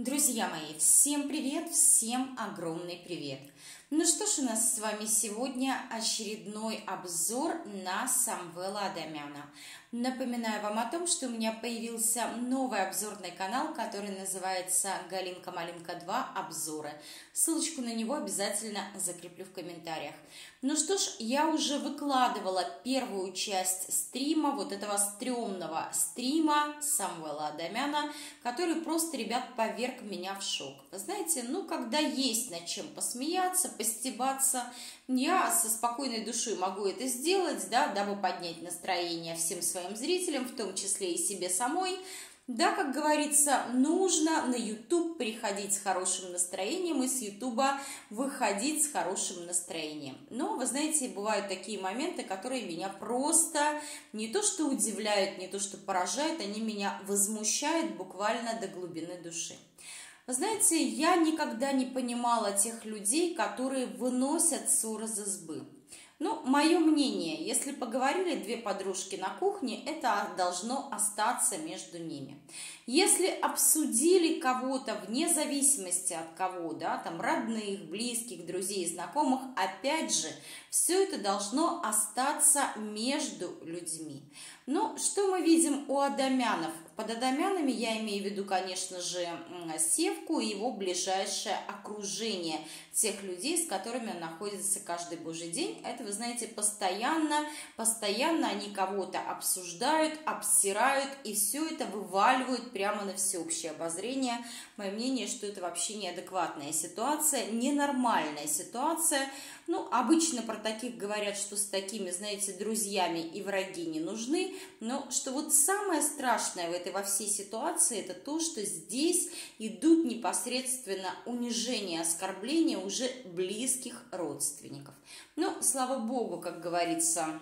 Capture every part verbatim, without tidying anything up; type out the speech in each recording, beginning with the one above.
Друзья мои, всем привет, всем огромный привет! Ну что ж, у нас с вами сегодня очередной обзор на Самвела Адамяна. Напоминаю вам о том, что у меня появился новый обзорный канал, который называется Галинка Малинка два обзоры. Ссылочку на него обязательно закреплю в комментариях. Ну что ж, я уже выкладывала первую часть стрима, вот этого стрёмного стрима Самвела Адамяна, который просто, ребят, поверг меня в шок. Вы знаете, ну когда есть над чем посмеяться, постебаться, я со спокойной душой могу это сделать, да, дабы поднять настроение всем своим зрителям, в том числе и себе самой. Да, как говорится, нужно на YouTube приходить с хорошим настроением и с YouTube выходить с хорошим настроением. Но, вы знаете, бывают такие моменты, которые меня просто не то что удивляют, не то что поражают, они меня возмущают буквально до глубины души. Вы знаете, я никогда не понимала тех людей, которые выносят ссор из избы. Ну, мое мнение, если поговорили две подружки на кухне, это должно остаться между ними. Если обсудили кого-то вне зависимости от кого, да, там родных, близких, друзей, знакомых, опять же, все это должно остаться между людьми. Ну, что мы видим у Адамянов? Под Адамянами я имею в виду, конечно же, Севку и его ближайшее окружение тех людей, с которыми он находится каждый божий день. Это, вы знаете, постоянно, постоянно они кого-то обсуждают, обсирают и все это вываливают прямо на всеобщее обозрение. Мое мнение, что это вообще неадекватная ситуация, ненормальная ситуация. Ну, обычно про таких говорят, что с такими, знаете, друзьями и враги не нужны. Но что вот самое страшное в этой во всей ситуации, это то, что здесь идут непосредственно унижение, оскорбления уже близких родственников. Но, слава богу, как говорится,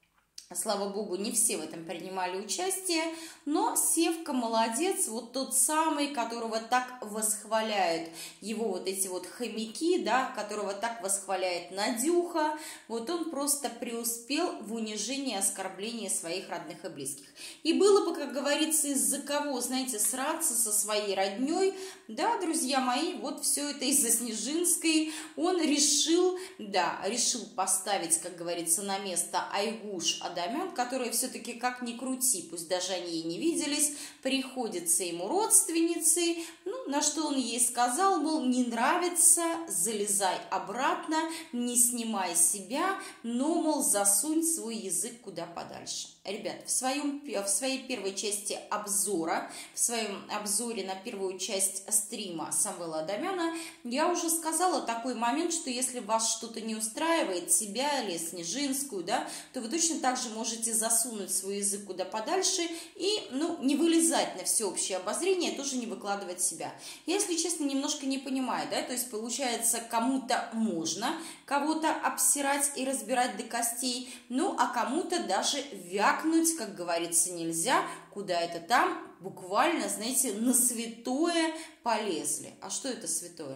слава богу, не все в этом принимали участие, но Севка молодец, вот тот самый, которого так восхваляют его вот эти вот хомяки, да, которого так восхваляет Надюха, вот он просто преуспел в унижении и оскорблении своих родных и близких. И было бы, как говорится, из-за кого, знаете, сраться со своей родней, да, друзья мои, вот все это из-за Снежинской, он решил, да, решил поставить, как говорится, на место Айгуш Адамян, которая все-таки, как ни крути, пусть даже они и не виделись, приходится ему родственницей, ну, на что он ей сказал, мол, не нравится, залезай обратно, не снимай себя, но, мол, засунь свой язык куда подальше. Ребят, в, своем, в своей первой части обзора, в своем обзоре на первую часть стрима Самвела Адамяна я уже сказала такой момент, что если вас что-то не устраивает, себя или Снежинскую, да, то вы точно так же можете засунуть свой язык куда подальше и, ну, не вылезать на всеобщее обозрение, тоже не выкладывать себя. Я, если честно, немножко не понимаю, да, то есть получается, кому-то можно кого-то обсирать и разбирать до костей, ну, а кому-то даже вякнуть, как говорится, нельзя, куда это там, буквально, знаете, на святое полезли. А что это святое?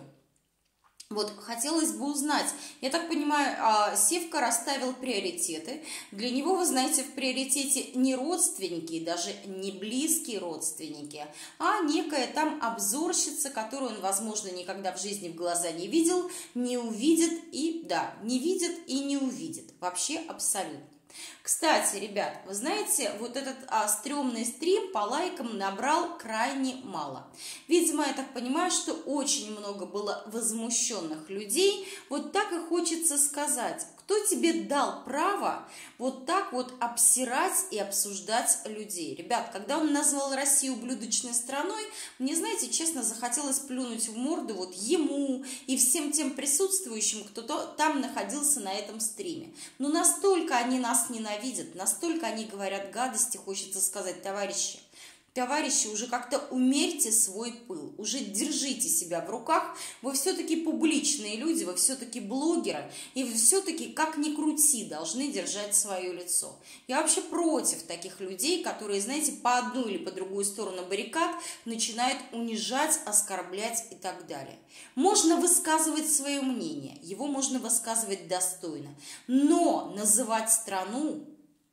Вот, хотелось бы узнать, я так понимаю, Севка расставил приоритеты. Для него, вы знаете, в приоритете не родственники, даже не близкие родственники, а некая там обзорщица, которую он, возможно, никогда в жизни в глаза не видел, не увидит и, да, не видит и не увидит. Вообще абсолютно. Кстати, ребят, вы знаете, вот этот а, стрёмный стрим по лайкам набрал крайне мало. Видимо, я так понимаю, что очень много было возмущенных людей. Вот так и хочется сказать, кто тебе дал право вот так вот обсирать и обсуждать людей? Ребят, когда он назвал Россию ублюдочной страной, мне, знаете, честно, захотелось плюнуть в морду вот ему и всем тем присутствующим, кто там находился на этом стриме. Но настолько они нас ненавидят, настолько они говорят гадости, хочется сказать, товарищи, Товарищи, уже как-то умерьте свой пыл, уже держите себя в руках, вы все-таки публичные люди, вы все-таки блогеры, и вы все-таки, как ни крути, должны держать свое лицо. Я вообще против таких людей, которые, знаете, по одну или по другую сторону баррикад начинают унижать, оскорблять и так далее. Можно высказывать свое мнение, его можно высказывать достойно, но называть страну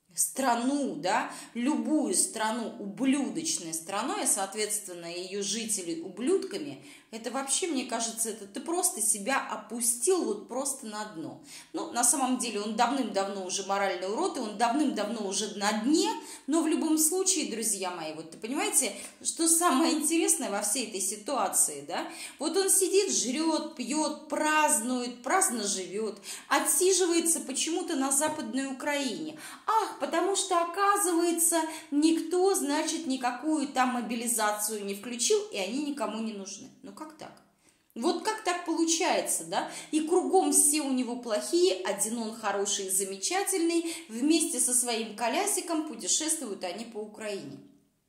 страну, да, любую страну ублюдочной страной, а, соответственно, ее жителей ублюдками, это вообще, мне кажется, это ты просто себя опустил вот просто на дно. Ну, на самом деле, он давным-давно уже моральный урод, и он давным-давно уже на дне, но в любом случае, друзья мои, вот ты понимаете, что самое интересное во всей этой ситуации, да? Вот он сидит, жрет, пьет, празднует, праздно живет, отсиживается почему-то на Западной Украине. Ах, потому что, оказывается, никто, значит, никакую там мобилизацию не включил, и они никому не нужны. Ну, как так? Вот как так получается, да? И кругом все у него плохие, один он хороший и замечательный, вместе со своим колясиком путешествуют они по Украине.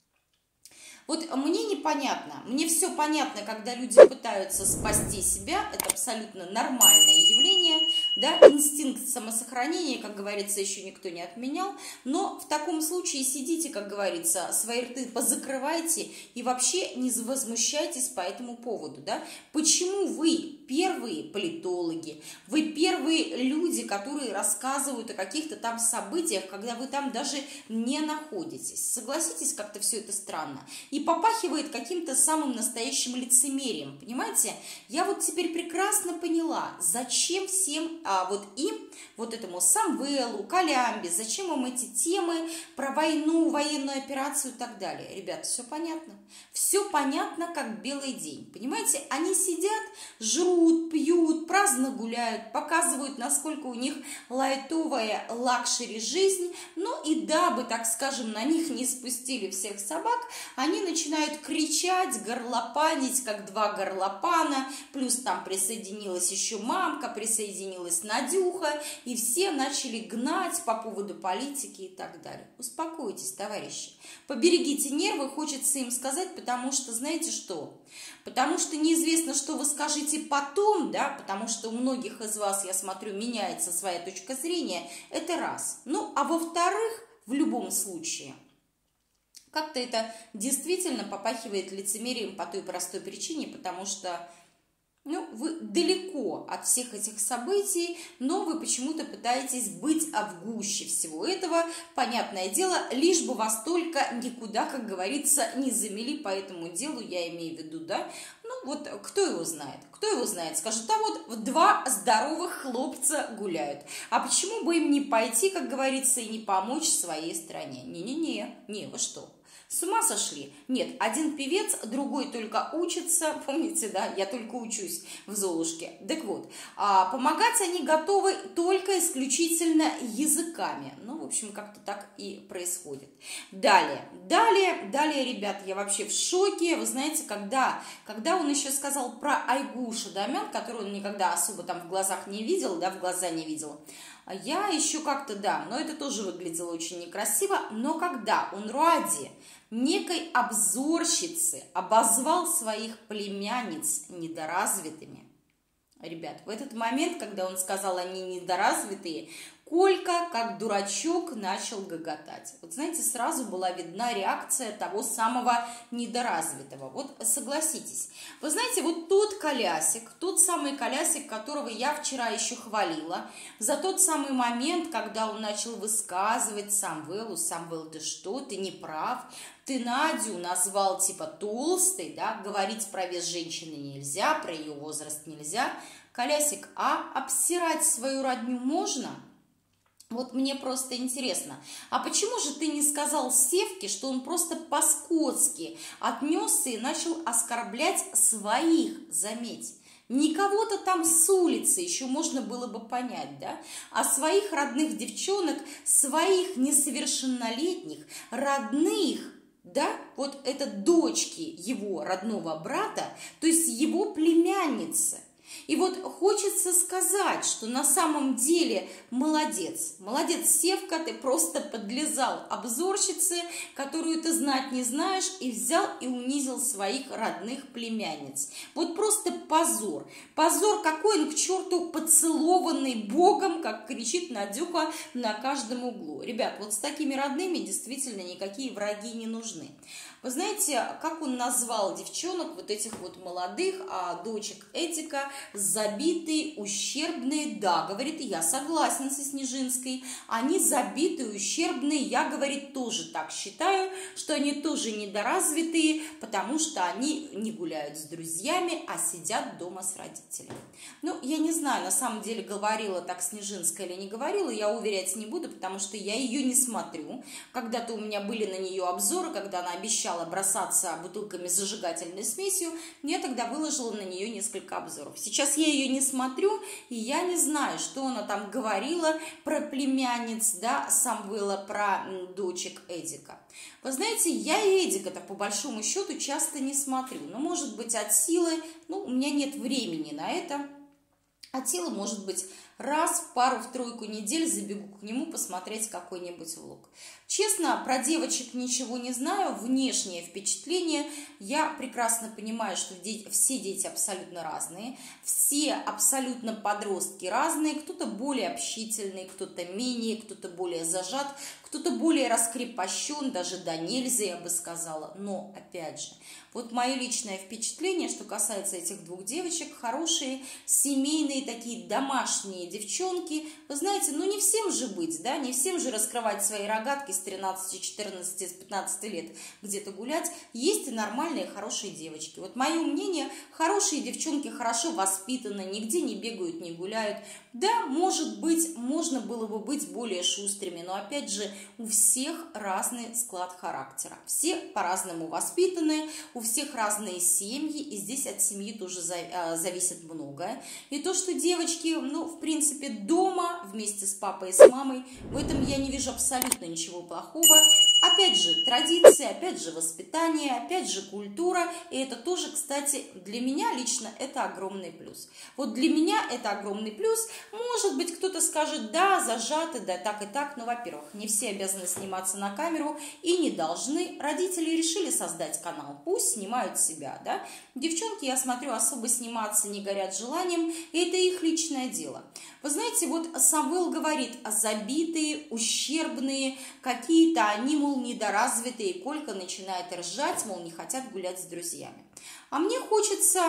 Вот мне непонятно, мне все понятно, когда люди пытаются спасти себя, это абсолютно нормальное явление, да, инстинкт самосохранения, как говорится, еще никто не отменял, но в таком случае сидите, как говорится, свои рты позакрывайте и вообще не возмущайтесь по этому поводу, да. Почему вы первые политологи, вы первые люди, которые рассказывают о каких-то там событиях, когда вы там даже не находитесь? Согласитесь, как-то все это странно. И попахивает каким-то самым настоящим лицемерием, понимаете? Я вот теперь прекрасно поняла, зачем всем, а вот им, вот этому Самвелу, Колямбе, зачем им эти темы про войну, военную операцию и так далее. Ребята, все понятно? Все понятно, как белый день, понимаете? Они сидят, жрут, пьют, праздно гуляют, показывают, насколько у них лайтовая лакшери жизнь, ну и дабы, так скажем, на них не спустили всех собак, они начинают кричать, горлопанить, как два горлопана, плюс там присоединилась еще мамка, присоединилась Надюха, и все начали гнать по поводу политики и так далее. Успокойтесь, товарищи, поберегите нервы, хочется им сказать, потому что, знаете что? Потому что неизвестно, что вы скажете потом, да, потому что у многих из вас, я смотрю, меняется своя точка зрения, это раз. Ну, а во-вторых, в любом случае, как-то это действительно попахивает лицемерием по той простой причине, потому что, ну, вы далеко от всех этих событий, но вы почему-то пытаетесь быть в гуще всего этого, понятное дело, лишь бы вас только никуда, как говорится, не замели по этому делу, я имею в виду, да, ну, вот кто его знает, кто его знает, скажет, а вот два здоровых хлопца гуляют, а почему бы им не пойти, как говорится, и не помочь своей стране? Не-не-не, не, вы что? С ума сошли? Нет, один певец, другой только учится. Помните, да, я только учусь в Золушке. Так вот, а помогать они готовы только исключительно языками. Ну, в общем, как-то так и происходит. Далее, далее, далее, ребят, я вообще в шоке. Вы знаете, когда, когда он еще сказал про Айгуша Домян, которую он никогда особо там в глазах не видел, да, в глаза не видел, я еще как-то, да, но это тоже выглядело очень некрасиво, но когда он ради некой обзорщицы обозвал своих племянниц недоразвитыми, ребят, в этот момент, когда он сказал, они недоразвитые, Колька, как дурачок, начал гоготать. Вот знаете, сразу была видна реакция того самого недоразвитого. Вот согласитесь. Вы знаете, вот тот колясик, тот самый колясик, которого я вчера еще хвалила, за тот самый момент, когда он начал высказывать Самвелу, Самвел, ты что, ты не прав, ты Надю назвал типа толстой, да, говорить про вес женщины нельзя, про ее возраст нельзя. Колясик, а обсирать свою родню можно? Вот мне просто интересно, а почему же ты не сказал Севке, что он просто по-скотски отнесся и начал оскорблять своих, заметь? Не кого-то там с улицы, еще можно было бы понять, да? А своих родных девчонок, своих несовершеннолетних, родных, да? Вот это дочки его родного брата, то есть его племянницы. И вот хочется сказать, что на самом деле молодец, молодец, Севка, ты просто подлезал обзорщице, которую ты знать не знаешь, и взял и унизил своих родных племянниц. Вот просто позор. Позор какой он к черту поцелованный Богом, как кричит Надюха на каждом углу. Ребят, вот с такими родными действительно никакие враги не нужны. Вы знаете, как он назвал девчонок, вот этих вот молодых, а дочек Эдика, забитые, ущербные. Да, говорит, я согласна со Снежинской. Они забитые, ущербные. Я, говорит, тоже так считаю, что они тоже недоразвитые, потому что они не гуляют с друзьями, а сидят дома с родителями. Ну, я не знаю, на самом деле, говорила так Снежинская или не говорила, я уверять не буду, потому что я ее не смотрю. Когда-то у меня были на нее обзоры, когда она обещала бросаться бутылками с зажигательной смесью, я тогда выложила на нее несколько обзоров. Сейчас я ее не смотрю, и я не знаю, что она там говорила про племянниц, да, Самвела, про дочек Эдика. Вы знаете, я и Эдика-то по большому счету часто не смотрю, но может быть от силы, ну, у меня нет времени на это, от силы, может быть, раз в пару, в тройку недель забегу к нему посмотреть какой-нибудь влог. Честно, про девочек ничего не знаю, внешнее впечатление. Я прекрасно понимаю, что все дети абсолютно разные, все абсолютно подростки разные, кто-то более общительный, кто-то менее, кто-то более зажат, кто-то более раскрепощен, даже до нельзя, я бы сказала. Но, опять же, вот мое личное впечатление, что касается этих двух девочек, хорошие, семейные, такие домашние девчонки. Вы знаете, ну не всем же быть, да, не всем же раскрывать свои рогатки с тринадцати, четырнадцати, с пятнадцати лет где-то гулять. Есть и нормальные, хорошие девочки. Вот мое мнение, хорошие девчонки хорошо воспитаны, нигде не бегают, не гуляют. Да, может быть, можно было бы быть более шустрыми, но опять же, у всех разный склад характера. Все по-разному воспитаны, у всех разные семьи, и здесь от семьи тоже зависит многое. И то, что девочки, ну, в принципе, дома вместе с папой и с мамой, в этом я не вижу абсолютно ничего плохого. Опять же, традиции, опять же, воспитание, опять же, культура. И это тоже, кстати, для меня лично это огромный плюс. Вот для меня это огромный плюс. Может быть, кто-то скажет, да, зажаты, да, так и так. Но, во-первых, не все обязаны сниматься на камеру и не должны. Родители решили создать канал, пусть снимают себя, да. Девчонки, я смотрю, особо сниматься не горят желанием, и это их личное дело. Вы знаете, вот Самвел говорит, забитые, ущербные, какие-то они, мол, недоразвитые, и Колька начинает ржать, мол, не хотят гулять с друзьями. А мне хочется...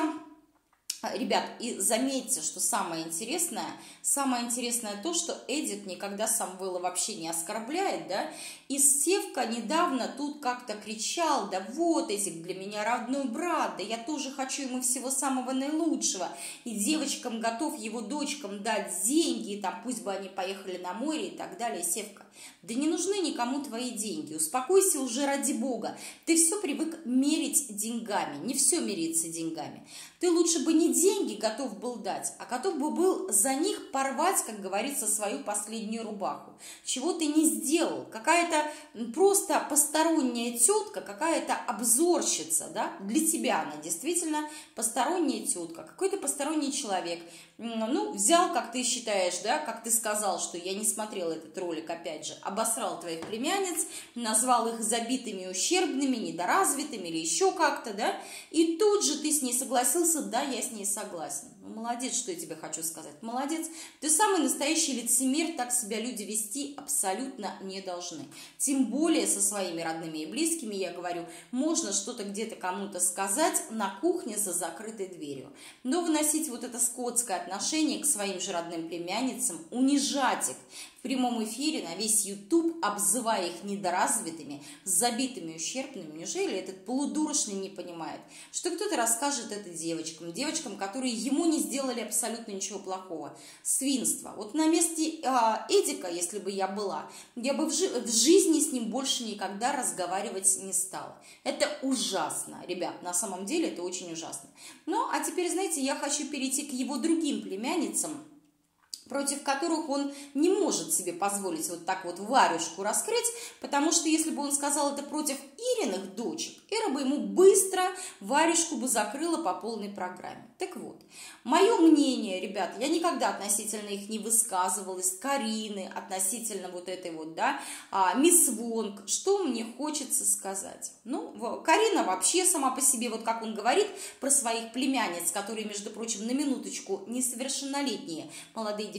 Ребят, и заметьте, что самое интересное, самое интересное то, что Эдик никогда Самвела вообще не оскорбляет, да, и Севка недавно тут как-то кричал, да вот, Эдик для меня родной брат, да я тоже хочу ему всего самого наилучшего, и девочкам готов его дочкам дать деньги, там пусть бы они поехали на море и так далее. Севка, да не нужны никому твои деньги, успокойся уже ради бога, ты все привык мерить деньгами, не все меряется деньгами. Ты лучше бы не деньги готов был дать, а готов бы был за них порвать, как говорится, свою последнюю рубаху. Чего ты не сделал? Какая-то просто посторонняя тетка, какая-то обзорщица, да? Для тебя она действительно посторонняя тетка, какой-то посторонний человек. Ну, взял, как ты считаешь, да, как ты сказал, что я не смотрела этот ролик, опять же, обосрал твоих племянниц, назвал их забитыми, ущербными, недоразвитыми или еще как-то, да, и тут же ты с ней согласился, да, я с ней согласен. Ну, молодец, что я тебе хочу сказать, молодец. Ты самый настоящий лицемер, так себя люди вести абсолютно не должны. Тем более со своими родными и близкими, я говорю, можно что-то где-то кому-то сказать на кухне за закрытой дверью. Но выносить вот это скотское отношение к своим же родным племянницам, унижать их в прямом эфире на весь YouTube, обзывая их недоразвитыми, забитыми, ущербными, неужели этот полудурочный не понимает, что кто-то расскажет это девочкам, девочкам, которые ему не сделали абсолютно ничего плохого. Свинство. Вот на месте э, Эдика, если бы я была, я бы в, жи в жизни с ним больше никогда разговаривать не стала. Это ужасно, ребят, на самом деле это очень ужасно. Ну, а теперь, знаете, я хочу перейти к его другим племянницам, против которых он не может себе позволить вот так вот варежку раскрыть, потому что если бы он сказал это против Ириных дочек, Ира бы ему быстро варежку бы закрыла по полной программе. Так вот, мое мнение, ребят, я никогда относительно их не высказывалась, Карины, относительно вот этой вот, да, а, мисс Вонг, что мне хочется сказать. Ну, Карина вообще сама по себе, вот как он говорит про своих племянниц, которые, между прочим, на минуточку несовершеннолетние молодые девчонки,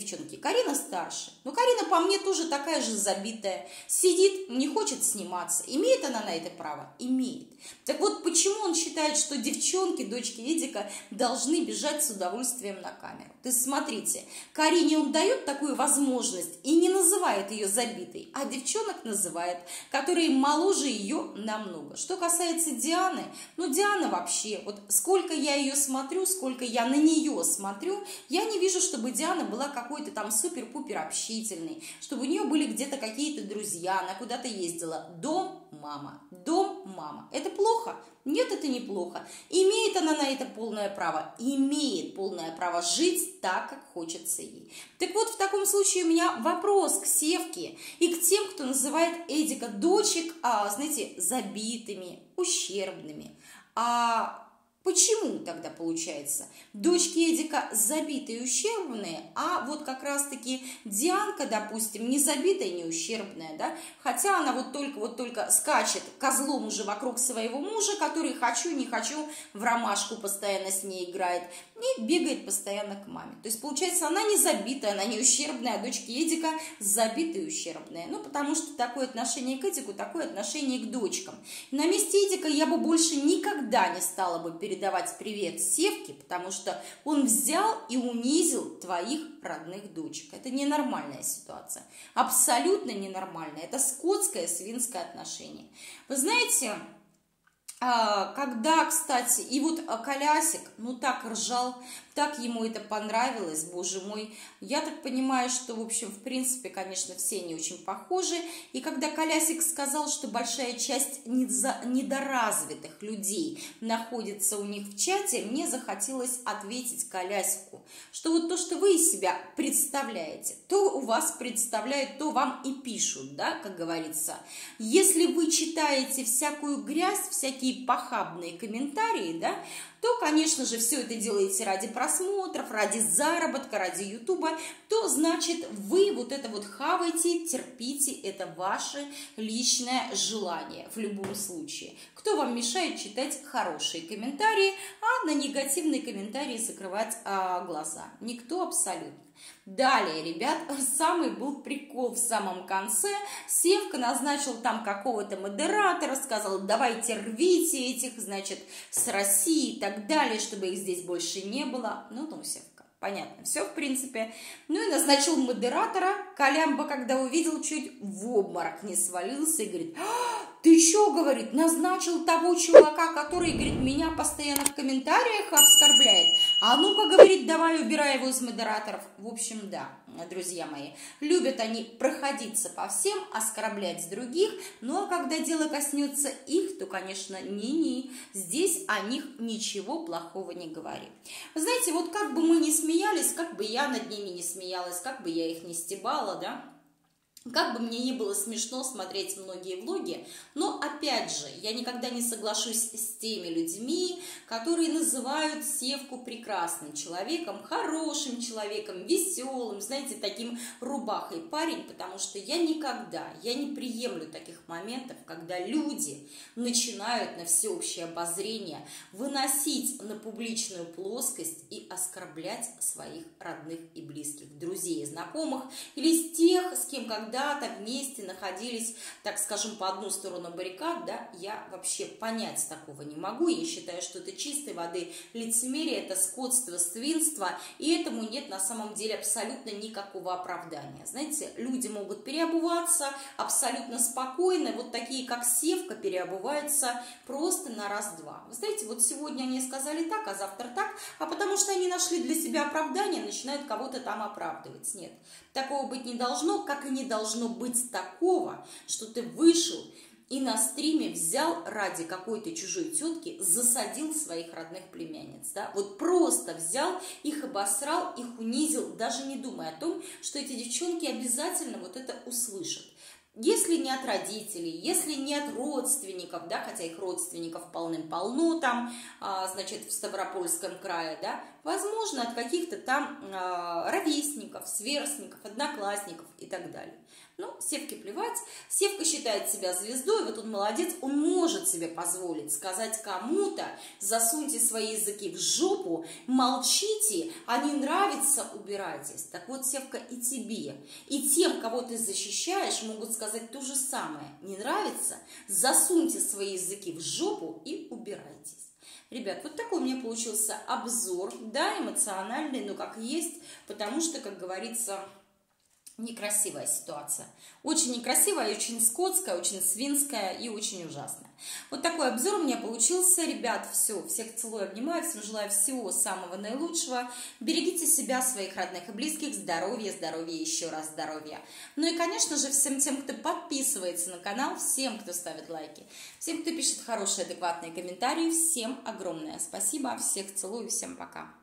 девчонки. Карина старше. Но Карина по мне тоже такая же забитая. Сидит, не хочет сниматься. Имеет она на это право? Имеет. Так вот, почему он считает, что девчонки, дочки Эдика, должны бежать с удовольствием на камеру? То есть, смотрите, Карине он дает такую возможность и не называет ее забитой, а девчонок называет, которые моложе ее намного. Что касается Дианы, ну, Диана вообще, вот сколько я ее смотрю, сколько я на нее смотрю, я не вижу, чтобы Диана была какой-то там супер-пупер общительной, чтобы у нее были где-то какие-то друзья, она куда-то ездила. Дом, мама, дом, мама. Это плохо? Нет, это неплохо. Имеет она на это полное право? Имеет полное право жить так, как хочется ей. Так вот, в таком случае у меня вопрос к Севке и к тем, кто называет Эдика дочек, а, знаете, забитыми, ущербными. А почему тогда получается? Дочки Эдика забитые и ущербные, а вот как раз-таки Дианка, допустим, не забитая, не ущербная, да? Хотя она вот только, вот только скачет козлом уже вокруг своего мужа, который хочу, не хочу, в ромашку постоянно с ней играет и бегает постоянно к маме. То есть, получается, она не забитая, она не ущербная, а дочки Эдика забитые и ущербные. Ну, потому что такое отношение к Эдику, такое отношение к дочкам. На месте Эдика я бы больше никогда не стала бы передавать привет Севке, потому что он взял и унизил твоих родных дочек. Это ненормальная ситуация. Абсолютно ненормальная. Это скотское, свинское отношение. Вы знаете, когда, кстати, и вот Колясик, ну так ржал, так ему это понравилось, боже мой. Я так понимаю, что, в общем, в принципе, конечно, все не очень похожи. И когда Колясик сказал, что большая часть недоразвитых людей находится у них в чате, мне захотелось ответить Колясику, что вот то, что вы из себя представляете, то у вас представляют, то вам и пишут, да, как говорится. Если вы читаете всякую грязь, всякие похабные комментарии, да, то, конечно же, все это делаете ради просмотров, ради заработка, ради ютуба, то, значит, вы вот это вот хаваете, терпите, это ваше личное желание в любом случае. Кто вам мешает читать хорошие комментарии, а на негативные комментарии закрывать а, глаза? Никто абсолютно. Далее, ребят, самый был прикол в самом конце. Севка назначил там какого-то модератора, сказал, давайте рвите этих, значит, с России и так далее, чтобы их здесь больше не было. Ну, ну, Севка, понятно, все в принципе. Ну и назначил модератора. Колямба, когда увидел, чуть в обморок не свалился и говорит, ты еще, говорит, назначил того чувака, который, говорит, меня постоянно в комментариях оскорбляет. А ну-ка, говорит, давай убирай его из модераторов. В общем, да, друзья мои, любят они проходиться по всем, оскорблять других, ну а когда дело коснется их, то, конечно, не-не, здесь о них ничего плохого не говори. Вы знаете, вот как бы мы ни смеялись, как бы я над ними не смеялась, как бы я их не стебала, да, как бы мне ни было смешно смотреть многие влоги, но опять же, я никогда не соглашусь с теми людьми, которые называют Севку прекрасным человеком, хорошим человеком, веселым, знаете, таким рубахой парень, потому что я никогда, я не приемлю таких моментов, когда люди начинают на всеобщее обозрение выносить на публичную плоскость и оскорблять своих родных и близких, друзей, знакомых или с тех, с кем когда когда-то вместе находились, так скажем, по одну сторону баррикад, да, я вообще понять такого не могу. Я считаю, что это чистой воды лицемерие, это скотство, свинство, и этому нет на самом деле абсолютно никакого оправдания. Знаете, люди могут переобуваться абсолютно спокойно, вот такие, как Севка, переобуваются просто на раз-два. Вы знаете, вот сегодня они сказали так, а завтра так, а потому что они нашли для себя оправдание, начинают кого-то там оправдывать. Нет, такого быть не должно, как и не должно должно быть такого, что ты вышел и на стриме взял ради какой-то чужой тетки, засадил своих родных племянниц. Да? Вот просто взял, их обосрал, их унизил, даже не думая о том, что эти девчонки обязательно вот это услышат. Если не от родителей, если не от родственников, да, хотя их родственников полным-полно там, а, значит, в Ставропольском крае, да, возможно, от каких-то там э, ровесников, сверстников, одноклассников и так далее. Ну, Севке плевать. Севка считает себя звездой, вот он молодец, он может себе позволить сказать кому-то: засуньте свои языки в жопу, молчите, а не нравится, убирайтесь. Так вот, Севка, и тебе, и тем, кого ты защищаешь, могут сказать то же самое. Не нравится? Засуньте свои языки в жопу и убирайтесь. Ребят, вот такой у меня получился обзор, да, эмоциональный, но как есть, потому что, как говорится, некрасивая ситуация. Очень некрасивая, очень скотская, очень свинская и очень ужасная. Вот такой обзор у меня получился. Ребят, все, всех целую, обнимаю, всем желаю всего самого наилучшего. Берегите себя, своих родных и близких, здоровья, здоровья, еще раз здоровья. Ну и, конечно же, всем тем, кто подписывается на канал, всем, кто ставит лайки, всем, кто пишет хорошие, адекватные комментарии, всем огромное спасибо. Всех целую, всем пока.